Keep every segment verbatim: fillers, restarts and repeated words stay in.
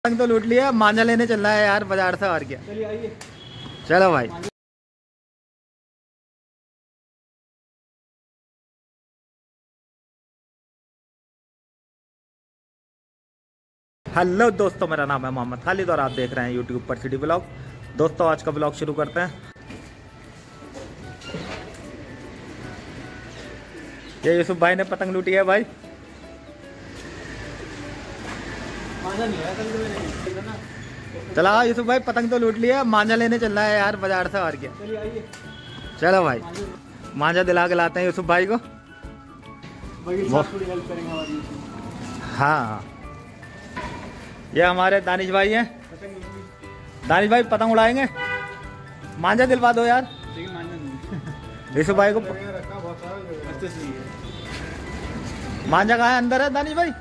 पतंग तो लूट लिया, मांझा लेने चल रहा है यार बाजार से। और क्या, चलिए आइए। चलो भाई। हेलो दोस्तों, मेरा नाम है मोहम्मद खालिद और आप देख रहे हैं यूट्यूब पर सिटी ब्लॉग। दोस्तों आज का ब्लॉग शुरू करते हैं। ये यूसुफ भाई ने पतंग लूटी है भाई। चला यूसुफ भाई, पतंग तो लूट लिया, मांझा लेने चल रहा है यार बाजार से। और क्या, चलिए आइए। चलो भाई, मांझा दिला के लाते हैं यूसुफ भाई को। थोड़ी हेल्प करेंगे हमारी। हाँ, ये हमारे दानिश भाई हैं। दानिश भाई पतंग उड़ाएंगे, मांझा दिलवा दो यार यूसुफ भाई को। मांझा कहाँ है? अंदर है दानिश भाई।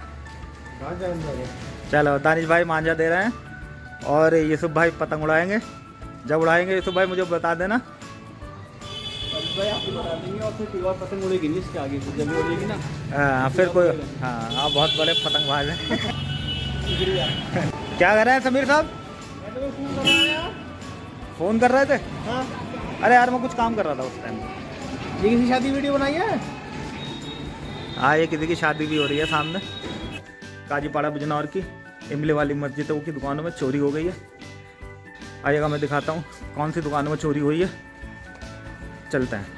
चलो दानिश भाई मांझा दे रहे हैं और यूसुफ भाई पतंग उड़ाएंगे। जब उड़ाएंगे यूसुफ भाई मुझे बता देना। भाई आपको बता देंगे और फिर कोई और पतंग उड़ेगी नहीं इसके आगे, तो जब उड़ेगी ना। हाँ फिर कोई, हाँ आप बहुत बड़े पतंगबाज हैं। क्या कर रहे हैं समीर साहब? फोन कर रहे थे? हाँ। अरे यार मैं कुछ काम कर रहा था उस टाइम। ये किसी शादी वीडियो बनाई है? हाँ, ये किसी की शादी भी हो रही है सामने। काजीपाड़ा बिजनौर की इमली वाली मस्जिदों की दुकानों में चोरी हो गई है। आइएगा मैं दिखाता हूँ कौन सी दुकानों में चोरी हुई है। चलते हैं।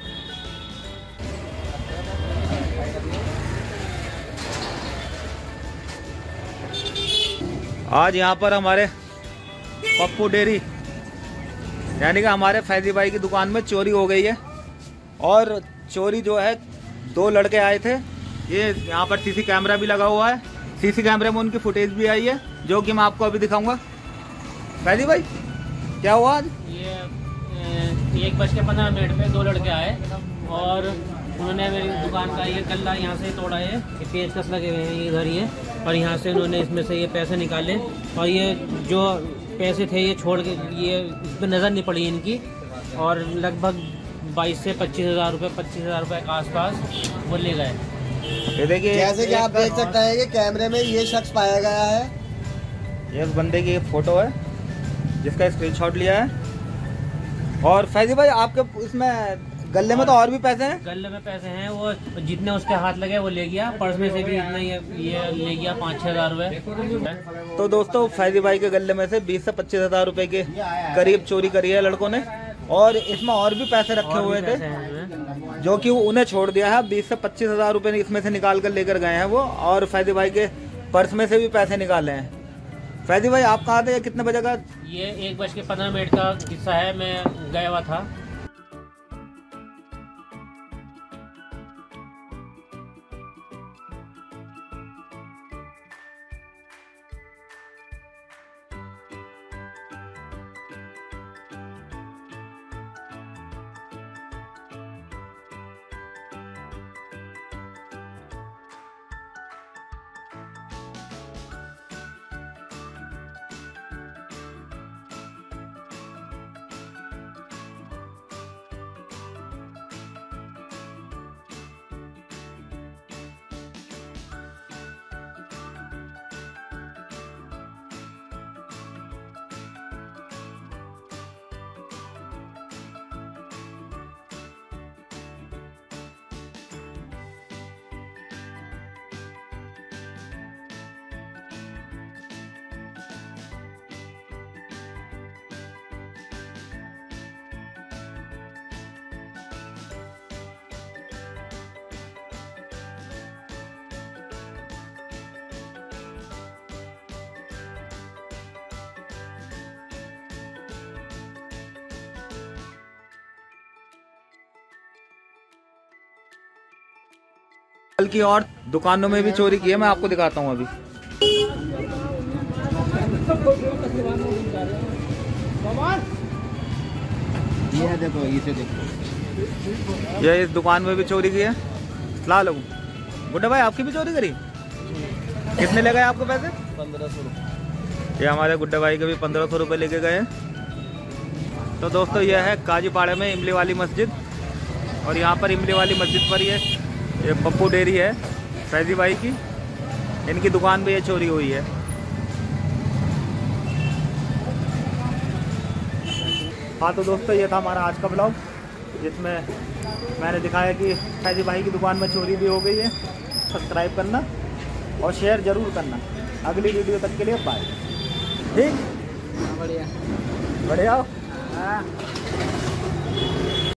आज यहाँ पर हमारे पप्पू डेरी यानी कि हमारे फैजी भाई की दुकान में चोरी हो गई है। और चोरी जो है, दो लड़के आए थे। ये यहाँ पर सीसी कैमरा भी लगा हुआ है, सीसी कैमरे में उनकी फुटेज भी आई है जो कि मैं आपको अभी दिखाऊंगा। फैजी भाई क्या हुआ आज? ये एक बज के पंद्रह मिनट पे दो लड़के आए और उन्होंने मेरी दुकान का ये गल्ला यहाँ से तोड़ा है। ये पेचकस लगे हुए हैं ये इधर ये, और यहाँ से उन्होंने इसमें से ये पैसे निकाले और ये जो पैसे थे ये छोड़ के, ये इसमें नज़र नहीं पड़ी इनकी, और लगभग बाईस से पच्चीस हज़ार रुपये पच्चीस हज़ार रुपये के आसपास वो ले गए। ये देखिए, जैसे कि आप देख सकते हैं कि कैमरे में ये शख्स पाया गया है। ये उस बंदे की फोटो है जिसका स्क्रीनशॉट लिया है। और फैजी भाई आपके इसमें गले में तो और भी पैसे हैं? गले में पैसे हैं, वो जितने उसके हाथ लगे वो ले गया। पर्स में से भी इतना ये, ये ले गया पाँच छः हज़ार रुपये। तो दोस्तों फैजी भाई के गले में से बीस से पच्चीस हज़ार रुपये के करीब चोरी करी है लड़कों ने। और इसमें और भी पैसे रखे हुए थे जो कि उन्हें छोड़ दिया है। बीस से पच्चीस हज़ार रुपये इसमें से निकाल कर लेकर गए हैं वो। और फैजी भाई के पर्स में से भी पैसे निकाले हैं। फैजी भाई आप कहाँ थे? कितने बजे का? ये एक बज के पंद्रह मिनट का किस्सा है, मैं गया हुआ था। कल की और दुकानों में भी चोरी की है, मैं आपको दिखाता हूँ अभी। ये देखो, इसे देखो, ये इस दुकान में भी चोरी की है। ला लो गुड्डा भाई, आपकी भी चोरी करी? कितने ले गए आपको पैसे? पंद्रह सौ रुपये। ये हमारे गुड्डा भाई के भी पंद्रह सौ रुपये लेके गए। तो दोस्तों यह है काजीपाड़े में इमली वाली मस्जिद। और यहाँ पर इमली वाली मस्जिद पर ये ये पप्पू डेरी है फैजी भाई की। इनकी दुकान पे ये चोरी हुई है। हाँ तो दोस्तों ये था हमारा आज का ब्लॉग, जिसमें मैंने दिखाया कि फैजी भाई की दुकान में चोरी भी हो गई है। सब्सक्राइब करना और शेयर ज़रूर करना। अगली वीडियो तक के लिए बाय। ठीक, बढ़िया बढ़िया। हाँ।